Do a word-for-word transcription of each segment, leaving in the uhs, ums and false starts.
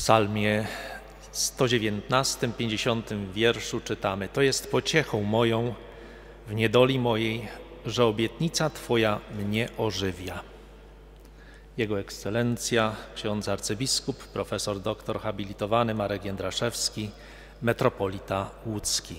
psalmie sto dziewiętnastym, pięćdziesiątym wierszu czytamy: To jest pociechą moją w niedoli mojej, że obietnica Twoja mnie ożywia. Jego Ekscelencja, ksiądz arcybiskup, profesor doktor habilitowany Marek Jędraszewski, metropolita łódzki.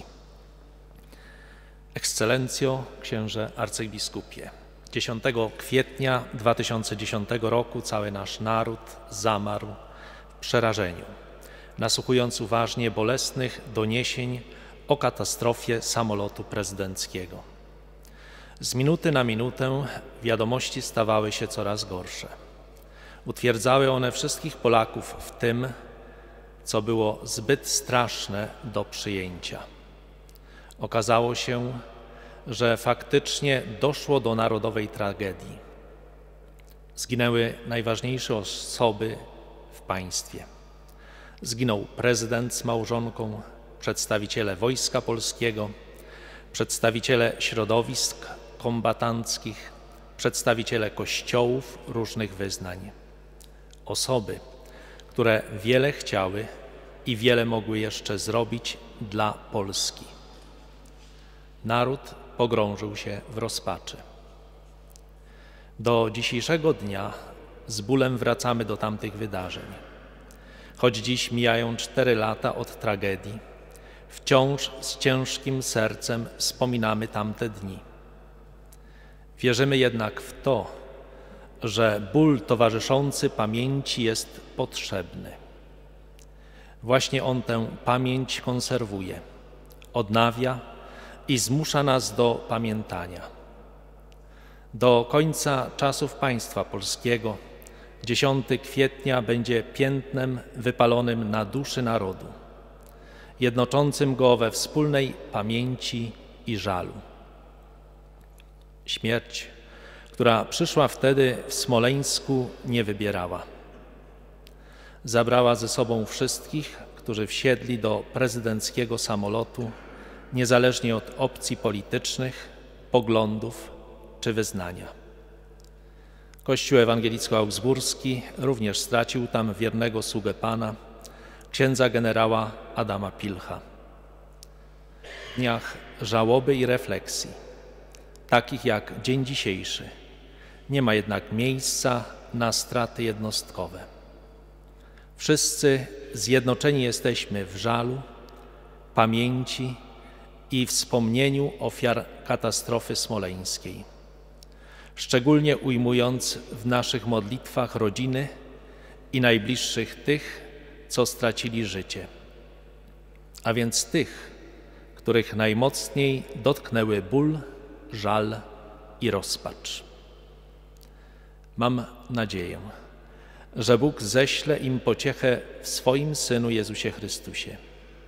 Ekscelencjo, księże arcybiskupie, dziesiątego kwietnia dwa tysiące dziesiątego roku cały nasz naród zamarł w przerażeniu, nasłuchując uważnie bolesnych doniesień o katastrofie samolotu prezydenckiego. Z minuty na minutę wiadomości stawały się coraz gorsze. Utwierdzały one wszystkich Polaków w tym, co było zbyt straszne do przyjęcia. Okazało się, że faktycznie doszło do narodowej tragedii. Zginęły najważniejsze osoby w państwie. Zginął prezydent z małżonką, przedstawiciele Wojska Polskiego, przedstawiciele środowisk kombatanckich, przedstawiciele kościołów różnych wyznań. Osoby, które wiele chciały i wiele mogły jeszcze zrobić dla Polski. Naród pogrążył się w rozpaczy. Do dzisiejszego dnia z bólem wracamy do tamtych wydarzeń. Choć dziś mijają cztery lata od tragedii, wciąż z ciężkim sercem wspominamy tamte dni. Wierzymy jednak w to, że ból towarzyszący pamięci jest potrzebny. Właśnie on tę pamięć konserwuje, odnawia i zmusza nas do pamiętania. Do końca czasów państwa polskiego dziesiątego kwietnia będzie piętnem wypalonym na duszy narodu, jednoczącym go we wspólnej pamięci i żalu. Śmierć, która przyszła wtedy w Smoleńsku, nie wybierała. Zabrała ze sobą wszystkich, którzy wsiedli do prezydenckiego samolotu, niezależnie od opcji politycznych, poglądów czy wyznania. Kościół ewangelicko-augsburski również stracił tam wiernego sługę Pana, księdza generała Adama Pilcha. W dniach żałoby i refleksji, takich jak dzień dzisiejszy, nie ma jednak miejsca na straty jednostkowe. Wszyscy zjednoczeni jesteśmy w żalu, pamięci i wspomnieniu ofiar katastrofy smoleńskiej, szczególnie ujmując w naszych modlitwach rodziny i najbliższych tych, co stracili życie, a więc tych, których najmocniej dotknęły ból, żal i rozpacz. Mam nadzieję, że Bóg ześle im pociechę w swoim Synu Jezusie Chrystusie.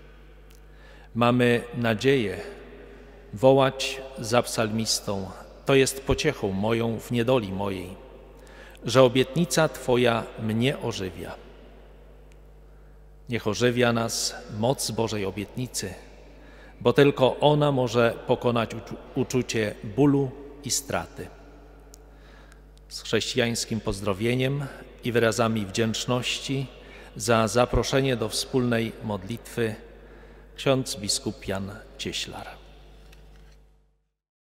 Mamy nadzieję wołać za psalmistą: To jest pociechą moją w niedoli mojej, że obietnica Twoja mnie ożywia. Niech ożywia nas moc Bożej obietnicy, bo tylko ona może pokonać uczucie bólu i straty. Z chrześcijańskim pozdrowieniem i wyrazami wdzięczności za zaproszenie do wspólnej modlitwy ksiądz biskup Jan Cieślar.